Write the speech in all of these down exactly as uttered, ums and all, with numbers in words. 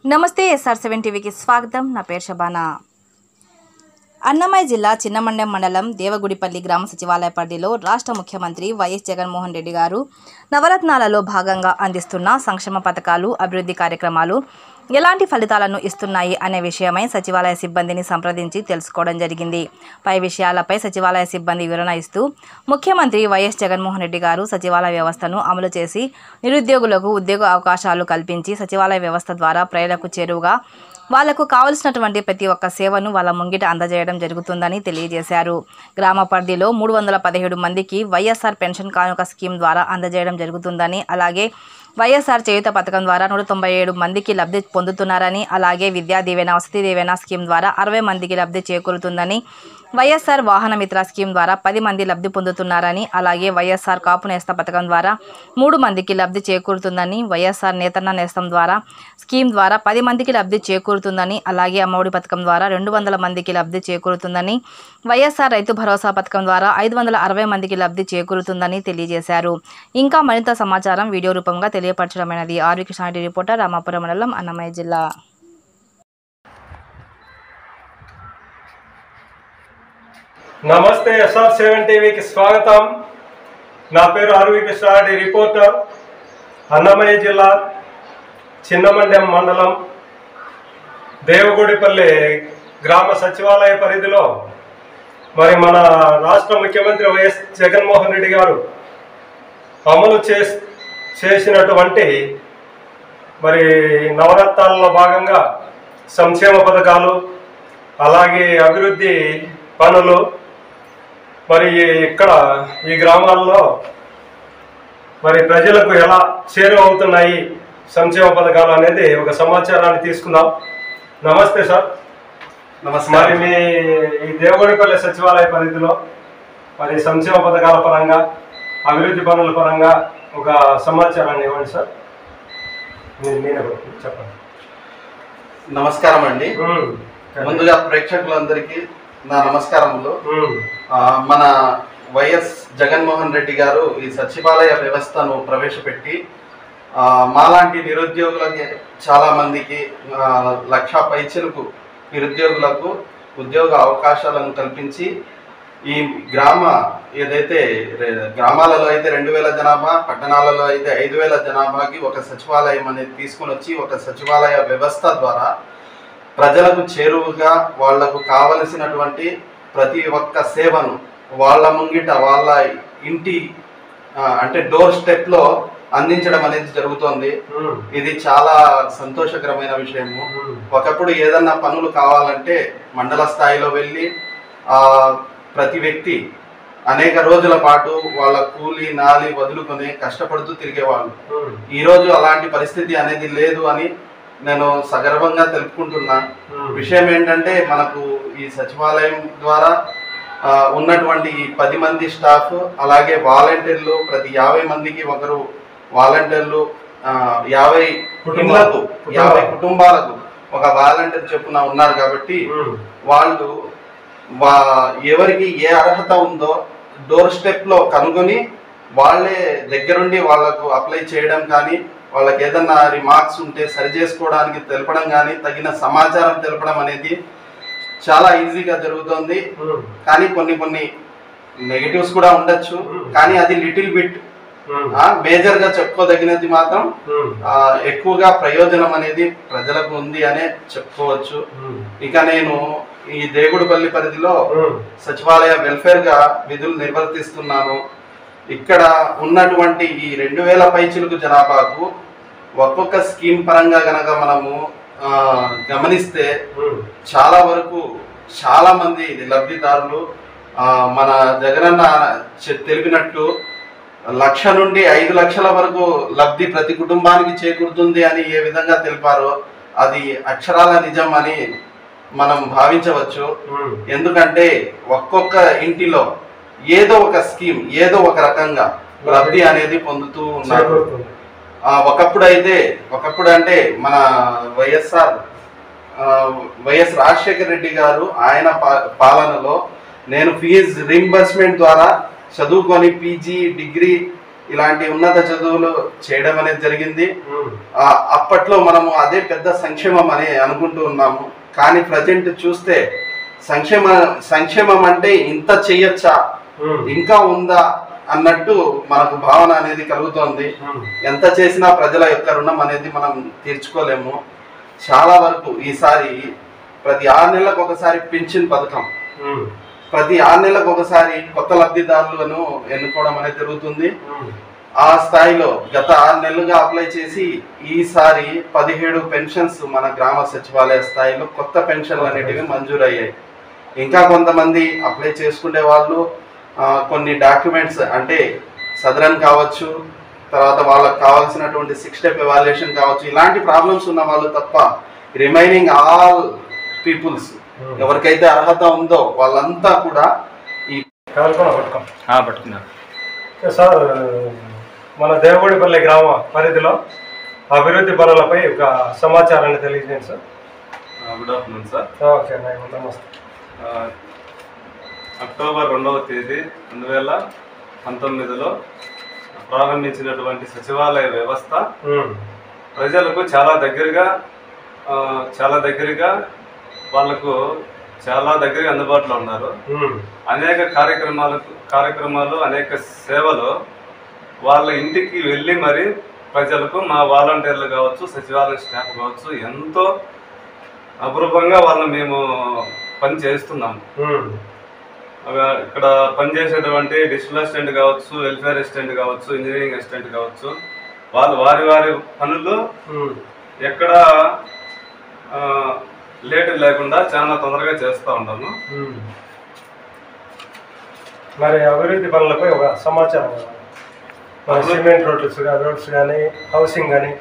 నమస్తే SR seven టీవీకి స్వాగతం. నా పేరు శబానా. అన్నమయ్య జిల్లా చిన్నమండెం మండలం దేవగుడిపల్లి గ్రామ సచివాలయ పరిధిలో రాష్ట్ర ముఖ్యమంత్రి వైఎస్ జగన్మోహన్ రెడ్డి గారు నవరత్నాలలో భాగంగా అందిస్తున్న సంక్షేమ పథకాలు, అభివృద్ధి కార్యక్రమాలు ఎలాంటి ఫలితాలను ఇస్తున్నాయి అనే విషయమై సచివాలయ సిబ్బందిని సంప్రదించి తెలుసుకోవడం జరిగింది. పై విషయాలపై సచివాలయ సిబ్బంది వివరణ ఇస్తూ, ముఖ్యమంత్రి వైఎస్ జగన్మోహన్ రెడ్డి గారు సచివాలయ వ్యవస్థను అమలు చేసి నిరుద్యోగులకు ఉద్యోగ అవకాశాలు కల్పించి సచివాలయ వ్యవస్థ ద్వారా ప్రజలకు చేరువగా వాళ్లకు కావలసినటువంటి ప్రతి ఒక్క సేవను వాళ్ళ ముంగిట అందజేయడం జరుగుతుందని తెలియజేశారు. గ్రామ పరిధిలో మూడు వందల పదిహేడు మందికి వైఎస్ఆర్ పెన్షన్ కానుక స్కీమ్ ద్వారా అందజేయడం జరుగుతుందని, అలాగే వైఎస్ఆర్ చేయూత పథకం ద్వారా నూట తొంభై ఏడు మందికి లబ్ధి పొందుతున్నారని, అలాగే విద్యా దీవెన, వసతి దీవెన స్కీమ్ ద్వారా అరవై మందికి లబ్ధి చేకూరుతుందని, వైఎస్ఆర్ వాహన మిత్ర స్కీమ్ ద్వారా పది మంది లబ్ధి పొందుతున్నారని, అలాగే వైఎస్ఆర్ కాపు నేస్త పథకం ద్వారా మూడు మందికి లబ్ధి చేకూరుతుందని, వైఎస్ఆర్ నేతన్న నేస్తం ద్వారా స్కీమ్ ద్వారా పది మందికి లబ్ధి చేకూరుతుందని, అలాగే అమ్మఒడి పథకం ద్వారా రెండు వందల మందికి లబ్ధి చేకూరుతుందని, వైఎస్ఆర్ రైతు భరోసా పథకం ద్వారా ఐదు వందల అరవై మందికి లబ్ధి చేకూరుతుందని తెలియజేశారు. ఇంకా మరింత సమాచారం వీడియో రూపంగా తెలియపరచడమైనది. ఆర్వి కృష్ణారెడ్డి, రిపోర్టర్, రామాపురం మండలం, అన్నమయ్య జిల్లా. నమస్తే, ఎస్ఆర్ సెవెన్ టీవీకి స్వాగతం. నా పేరు ఆర్వి కృష్ణారెడ్డి, రిపోర్టర్, అన్నమయ్య జిల్లా చిన్నమండెం మండలం దేవగుడిపల్లి గ్రామ సచివాలయ పరిధిలో మరి మన రాష్ట్ర ముఖ్యమంత్రి వైఎస్ జగన్మోహన్ రెడ్డి గారు అమలు చే చేసినటువంటి మరి నవరత్నాలలో భాగంగా సంక్షేమ పథకాలు, అలాగే అభివృద్ధి పనులు మరి ఇక్కడ ఈ గ్రామాల్లో మరి ప్రజలకు ఎలా చేరువవుతున్నాయి సంక్షేమ పథకాలు అనేది ఒక సమాచారాన్ని తీసుకుందాం. నమస్తే సార్. నమస్తే. మరి మీ ఈ దేవగుడిపల్లి సచివాలయ పరిధిలో మరి సంక్షేమ పథకాల పరంగా, అభివృద్ధి పనుల పరంగా ఒక సమాచారాన్ని ఇవ్వండి సార్. నేనే చెప్పండి. నమస్కారం అండి. ముందుగా ప్రేక్షకులందరికీ నా నమస్కారములు. మన వైఎస్ జగన్మోహన్ రెడ్డి గారు ఈ సచివాలయ వ్యవస్థను ప్రవేశపెట్టి మాలాంటి నిరుద్యోగులకి చాలా మందికి లక్ష పైచలకు నిరుద్యోగులకు ఉద్యోగ అవకాశాలను కల్పించి ఈ గ్రామ ఏదైతే గ్రామాలలో అయితే రెండు వేల జనాభా, పట్టణాలలో అయితే ఐదు వేల జనాభాకి ఒక సచివాలయం అనేది తీసుకుని వచ్చి ఒక సచివాలయ వ్యవస్థ ద్వారా ప్రజలకు చేరువుగా వాళ్లకు కావలసినటువంటి ప్రతి ఒక్క సేవను వాళ్ళ ముంగిట వాళ్ళ ఇంటి అంటే డోర్ స్టెప్ లో అందించడం అనేది జరుగుతోంది. ఇది చాలా సంతోషకరమైన విషయము. ఒకప్పుడు ఏదన్నా పనులు కావాలంటే మండల స్థాయిలో వెళ్ళి ఆ ప్రతి వ్యక్తి అనేక రోజుల పాటు వాళ్ళ కూలి నాలి వదులుకొని కష్టపడుతూ తిరిగేవాళ్ళు. ఈరోజు అలాంటి పరిస్థితి అనేది లేదు అని నేను సగర్వంగా తెలుపుకుంటున్నా. విషయం ఏంటంటే మనకు ఈ సచివాలయం ద్వారా ఉన్నటువంటి పది మంది స్టాఫ్, అలాగే వాలంటీర్లు, ప్రతి యాభై మందికి ఒకరు వాలంటీర్లు, యాభై కుటుంబాలకు యాభై కుటుంబాలకు ఒక వాలంటీర్ చొప్పున ఉన్నారు. కాబట్టి వాళ్ళు వా ఎవరికి ఏ అర్హత ఉందో డోర్ స్టెప్ లో కనుగొని వాళ్ళే దగ్గరుండి వాళ్లకు అప్లై చేయడం కానీ, వాళ్ళకి ఏదన్నా రిమార్క్స్ ఉంటే సరి చేసుకోవడానికి తెలపడం కానీ, తగిన సమాచారం తెలపడం అనేది చాలా ఈజీగా జరుగుతుంది. కానీ కొన్ని కొన్ని నెగటివ్స్ కూడా ఉండొచ్చు. కానీ అది లిటిల్ బిట్ మేజర్ గా చెప్పుకోదగినది మాత్రం ఎక్కువగా ప్రయోజనం అనేది ప్రజలకు ఉంది అనే చెప్పుకోవచ్చు. ఇక నేను ఈ దేగుడుపల్లి పరిధిలో సచివాలయ వెల్ఫేర్ గా విధులు నిర్వర్తిస్తున్నాను. ఇక్కడ ఉన్నటువంటి ఈ రెండు వేల పైచిలుకు జనాభాకు ఒక్కొక్క స్కీమ్ పరంగా గనక మనము గమనిస్తే చాలా వరకు చాలా మంది లబ్ధిదారులు మన జగనన్న తెలిపినట్టు లక్ష నుండి ఐదు లక్షల వరకు లబ్ధి ప్రతి కుటుంబానికి చేకూరుతుంది అని ఏ విధంగా తెలిపారో అది అక్షరాల నిజం అని మనం భావించవచ్చు. ఎందుకంటే ఒక్కొక్క ఇంటిలో ఏదో ఒక స్కీమ్, ఏదో ఒక రకంగా లబ్ధి అనేది పొందుతూ ఉన్నారు. ఒకప్పుడు అయితే ఒకప్పుడు అంటే మన వైఎస్ఆర్ వైఎస్ రాజశేఖర రెడ్డి గారు ఆయన పాలనలో నేను ఫీజ్ రీంబర్స్మెంట్ ద్వారా చదువుకొని పీజీ, డిగ్రీ ఇలాంటి ఉన్నత చదువులు చేయడం అనేది జరిగింది. అప్పట్లో మనము అదే పెద్ద సంక్షేమం అని అనుకుంటూ ఉన్నాము. కానీ ప్రజెంట్ చూస్తే సంక్షేమ సంక్షేమం అంటే ఇంత చెయ్యొచ్చా, ఇంకా ఉందా అన్నట్టు మనకు భావన అనేది కలుగుతోంది. ఎంత చేసినా ప్రజల యొక్క రుణం అనేది మనం తీర్చుకోలేము. చాలా వరకు ఈసారి ప్రతి ఆరు నెలలకు ఒకసారి పింఛన్ పథకం, ప్రతి ఆరు నెలలకు ఒకసారి కొత్త లబ్ధిదారులను ఎన్నుకోవడం అనేది జరుగుతుంది. ఆ స్థాయిలో గత ఆరు నెలలుగా అప్లై చేసి ఈసారి పదిహేడు పెన్షన్స్ మన గ్రామ సచివాలయ స్థాయిలో కొత్త పెన్షన్లు అనేటివి మంజూరు అయ్యాయి. ఇంకా కొంతమంది అప్లై చేసుకునే వాళ్ళు కొన్ని డాక్యుమెంట్స్ అంటే సదరన్ కావచ్చు, తర్వాత వాళ్ళకి కావాల్సినటువంటి సిక్స్ స్టెప్ ఎవాల్యుయేషన్ కావచ్చు, ఇలాంటి ప్రాబ్లమ్స్ ఉన్న వాళ్ళు తప్ప రిమైనింగ్ ఆల్ పీపుల్స్ ఎవరికైతే అర్హత ఉందో వాళ్ళంతా కూడా ఈ పట్టుకున్నారు. సార్, మన దేవగుడిపల్లి గ్రామ పరిధిలో అభివృద్ధి పనులపై ఒక సమాచారాన్ని తెలియజేయండి sir. Good afternoon sir. Okay, నమస్తే. అక్టోబర్ రెండవ తేదీ రెండు వేల పంతొమ్మిదిలో ప్రారంభించినటువంటి సచివాలయ వ్యవస్థ ప్రజలకు చాలా దగ్గరగా చాలా దగ్గరగా వాళ్ళకు చాలా దగ్గరగా అందుబాటులో ఉన్నారు. అనేక కార్యక్రమాలకు కార్యక్రమాలు అనేక సేవలు వాళ్ళ ఇంటికి వెళ్ళి మరి ప్రజలకు మా వాలంటీర్లు కావచ్చు, సచివాలయ స్టాఫ్ కావచ్చు ఎంతో అపురూపంగా వాళ్ళని మేము పని చేస్తున్నాము. ఇక్కడ పనిచేసేటువంటి డిజిటల్ అసిస్టెంట్ కావచ్చు, వెల్ఫేర్ అసిస్టెంట్ కావచ్చు, ఇంజనీరింగ్ అసిస్టెంట్ కావచ్చు, వాళ్ళు వారి వారి పనులు ఎక్కడ లేట్ లేకుండా చాలా తొందరగా చేస్తూ ఉంటాము. మరి అభివృద్ధి పనులపై ఒక సమాచారం, సిమెంట్ రోడ్స్ రోడ్స్ కానీ హౌసింగ్ కానీ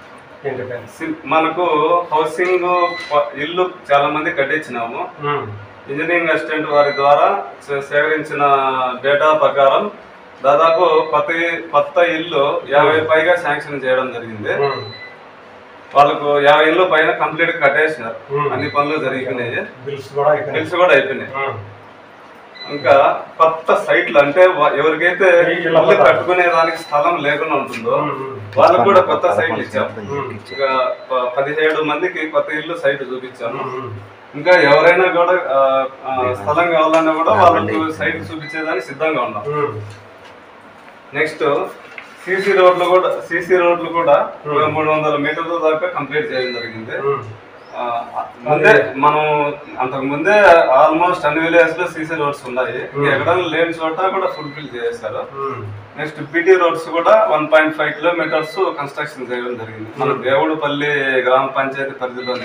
మనకు హౌసింగ్ ఇల్లు చాలా మంది కట్టించినాము. ఇంజనీరింగ్ అసిస్టెంట్ వారి ద్వారా సేకరించిన డేటా ప్రకారం దాదాపు కొత్త కొత్త ఇల్లు యాభై పైగా శాంక్షన్ చేయడం జరిగింది. వాళ్ళకు యాభై ఇల్లు పైన కంప్లీట్ కట్టేసినారు. అన్ని పనులు జరిగినాయి, బిల్స్ కూడా అయిపోయినాయి. ఇంకా కొత్త సైట్లు అంటే ఎవరికైతే ఇల్లు కట్టుకునే దానికి స్థలం లేకుండా ఉంటుందో వాళ్ళకు కూడా కొత్త సైట్లు ఇచ్చాము. ఇంకా పదిహేడు మందికి కొత్త ఇల్లు సైట్ చూపించాము. ఇంకా ఎవరైనా కూడా స్థలం కావాలన్నా కూడా వాళ్ళకు సైట్ చూపించేదానికి సిద్ధంగా ఉన్నాం. నెక్స్ట్ సిసి రోడ్లు కూడా సిసి రోడ్లు కూడా మూడు వందల మీటర్ల దాకా కంప్లీట్ చేయడం జరిగింది. ముందే మనం అంతకు ముందే ఆల్మోస్ట్ అన్ని విలేజ్ లో సిసి రోడ్స్ ఉన్నాయి. ఎక్కడైనా లేని చోట కూడా ఫుల్ఫిల్ చేశారు. నెక్స్ట్ పిటి రోడ్స్ కూడా one point five kilometres construction చేయడం జరిగింది మన దేవుడుపల్లి గ్రామ పంచాయతీ పరిధిలోనే.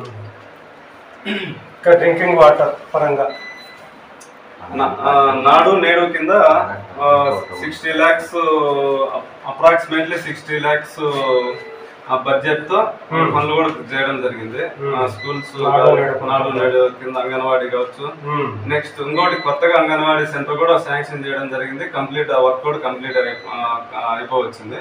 డ్రింకింగ్ వాటర్ పరంగా నాడు నేడు కింద sixty lakhs approximately sixty lakhs budget తో పనులు కూడా చేయడం జరిగింది. స్కూల్స్ నాడు నేడు కింద అంగన్వాడీ కావచ్చు. నెక్స్ట్ ఇంకోటి కొత్తగా అంగన్వాడీ సెంటర్ కూడా శాంక్షన్ చేయడం జరిగింది. కంప్లీట్ ఆ వర్క్ కూడా కంప్లీట్ అయిపోవచ్చింది.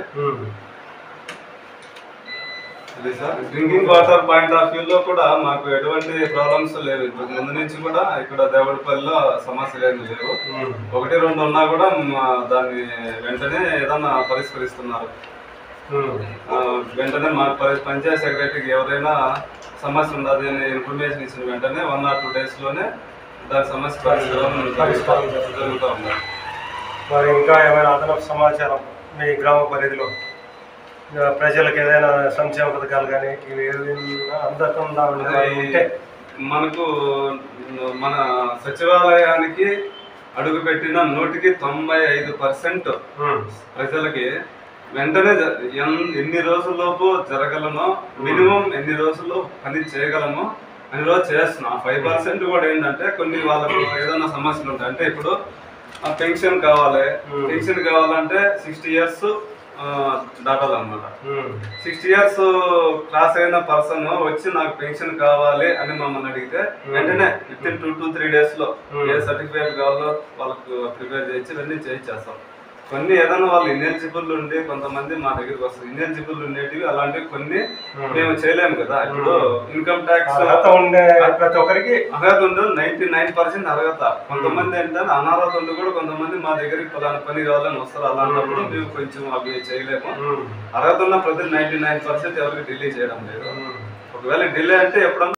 అది sir, drinking water point of view లో కూడా మాకు ఎటువంటి ప్రాబ్లమ్స్ లేవు. ఇప్పుడు ముందు నుంచి కూడా ఇక్కడ దేవడిపల్లిలో సమస్యలు ఏమి లేవు. ఒకటి రెండు ఉన్నా కూడా దాన్ని వెంటనే ఏదన్నా పరిష్కరిస్తున్నారు. వెంటనే మా పంచాయత్ సెక్రటరీకి ఎవరైనా సమస్య ఉన్నది అని ఇన్ఫర్మేషన్ ఇచ్చిన వెంటనే వన్ ఆర్ టూ డేస్ లోనే దాని సమస్య పరిష్కారం జరుగుతూ ఉంది. మరి ఇంకా ఏమైనా అదనపు సమాచారం మీ గ్రామ పరిధిలో ప్రజలకు ఏదైనా సంక్షేమ పథకాలు కానీ ఇవి అందకుండా ఉంటే? మనకు మన సచివాలయానికి అడుగుపెట్టిన నూటికి తొంభై ఐదు పర్సెంట్ ప్రజలకి వెంటనే ఎన్ని రోజుల్లోపు జరగలనో, మినిమం ఎన్ని రోజుల్లో పని చేయగలమో అన్ని రోజు చేస్తున్నాం. ఫైవ్ పర్సెంట్ కూడా ఏంటంటే కొన్ని వాళ్ళకు ఏదైనా సమస్యలు ఉంటాయి. అంటే ఇప్పుడు పెన్షన్ కావాలి, పెన్షన్ కావాలంటే సిక్స్టీ ఇయర్స్ దాటాలన్నమాట. సిక్స్టీ ఇయర్స్ క్రాస్ అయిన పర్సన్ వచ్చి నాకు పెన్షన్ కావాలి అని మమ్మల్ని అడిగితే వెంటనే within two to three days లో ఏ సర్టిఫికేట్ కావాలో వాళ్ళకు ప్రిపేర్ చేసి వెంటనే చేయించేస్తాం. కొన్ని ఏదైనా వాళ్ళు ఇనెలిజిబుల్ ఉండి కొంతమంది మా దగ్గరికి వస్తారు. ఇనెలిజిబుల్ ఉండేటివి అలాంటివి కొన్ని మేము చేయలేము కదా. ఇప్పుడు ఇన్కమ్ ట్యాక్స్ ఉండే ప్రతి ఒక్కరికి అర్హత ఉండదు, నైన్టీ నైన్ పర్సెంట్ అర్హత. కొంతమంది ఏంటంటే అనార్హత ఉండి కూడా కొంతమంది మా దగ్గరికి పలానా పని కావాలని వస్తారు. అలాంటప్పుడు మేము కొంచెం అవి చేయలేము. అర్హత ఉన్న ప్రతి నైన్టీ నైన్ పర్సెంట్ ఎవరికి డిలే చేయడం లేదు. ఒకవేళ డిలే అంటే ఎప్పుడన్నా